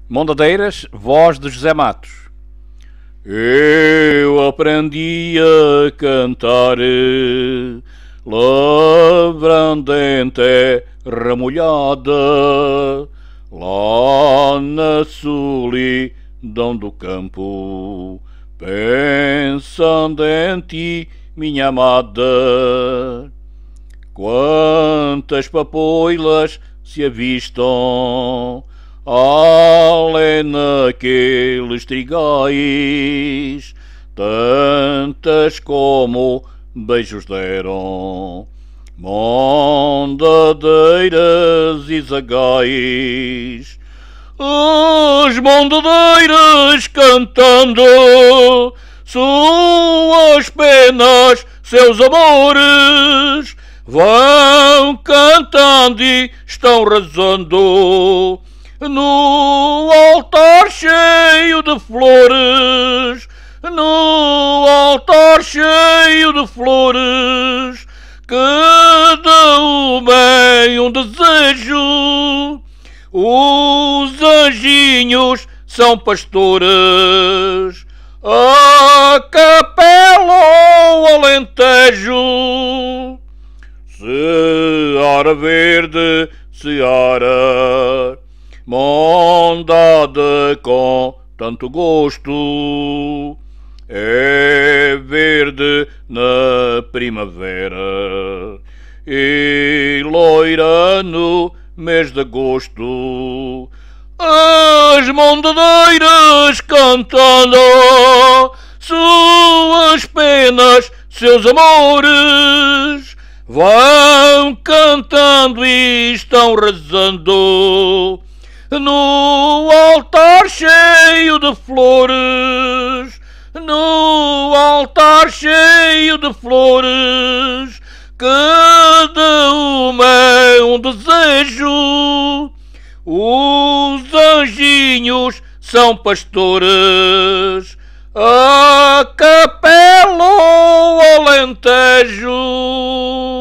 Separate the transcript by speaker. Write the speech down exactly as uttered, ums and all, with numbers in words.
Speaker 1: Mondadeiras, voz de José Matos. Eu aprendi a cantar lavrando em terra molhada, lá na solidão do campo, pensando em ti, minha amada. Quantas papoilas se avistam além naqueles trigais, tantas como beijos deram mondadeiras e zagais. As mondadeiras cantando suas penas, seus amores, vão cantando e estão rezando no altar cheio de flores, no altar cheio de flores, cada uma é um desejo. Os anjinhos são pastores, a capela ou alentejo. Seara verde, seara mondada com tanto gosto, é verde na primavera e loira no mês de agosto. As mondadeiras cantando suas penas, seus amores, vão cantando e estão rezando no altar cheio de flores, no altar cheio de flores, cada uma é um desejo. Os anjinhos são pastores, a capela ou alentejo.